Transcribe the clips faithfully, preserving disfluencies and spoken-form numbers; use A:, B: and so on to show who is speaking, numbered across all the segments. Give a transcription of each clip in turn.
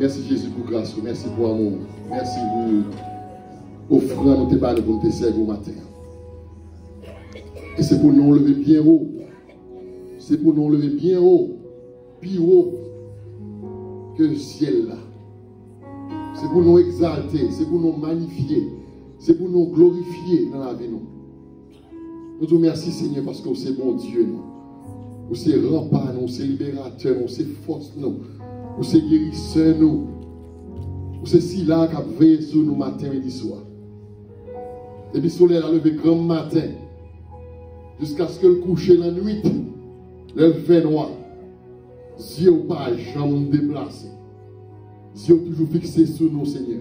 A: Merci Jésus pour grâce, merci pour amour, merci pour offrant nous tes balles pour nous te servir au matin. Et c'est pour nous lever bien haut, c'est pour nous lever bien haut, plus haut que le ciel là. C'est pour nous exalter, c'est pour nous magnifier, c'est pour nous glorifier dans la vie nous. Nous te remercions Seigneur parce que c'est bon Dieu nous. Vous c'est rempart nous, c'est libérateur nous, c'est force nous. Vous c'est guérisseur nous. Vous c'est si là qui a veillé sur nous matin, midi, soir. Et puis le soleil a levé grand matin. Jusqu'à ce que le coucher la nuit. Le fait noir. Dieu pas jamais déplacé. Dieu toujours fixé sur nous, Seigneur.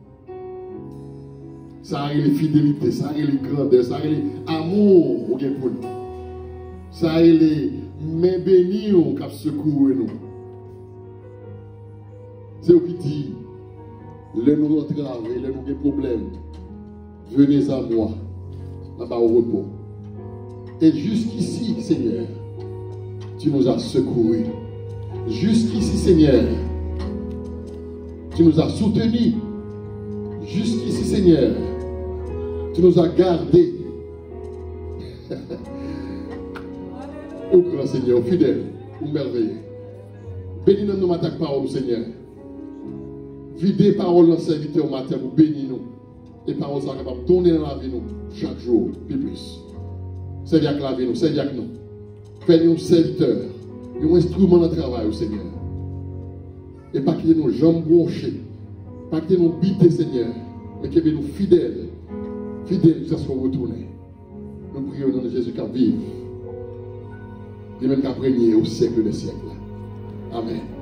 A: Ça a les fidélités, ça a les grandeurs, ça a les amour pour nous. Ça a les mains bénies qui ont secouru nous. C'est eux qui disent, le nous entraves, le nous des problèmes, venez à moi, là-bas au repos. Et jusqu'ici, Seigneur, tu nous as secourus. Jusqu'ici, Seigneur, tu nous as soutenus. Jusqu'ici, Seigneur, tu nous as gardés. Ô grand Seigneur, fidèle, ou merveilleux. Bénis-nous nous matin parole, Seigneur. Videz parole dans serviteur au matin pour bénir nous. Et parole ça capable de tourner dans la vie nous chaque jour, plus plus. Servir avec la vie nous, servir avec nous. Fais-nous serviteurs, nous instruments de travail au Seigneur. Et pas qu'il nous jambes bronchées, pas qu'il nous biter, Seigneur, mais qu'il nous fidèles, fidèles jusqu'à ce qu'on retourne. Nous prions au nom de Jésus qui vive, et même qui a régné au siècle des siècles. Amen.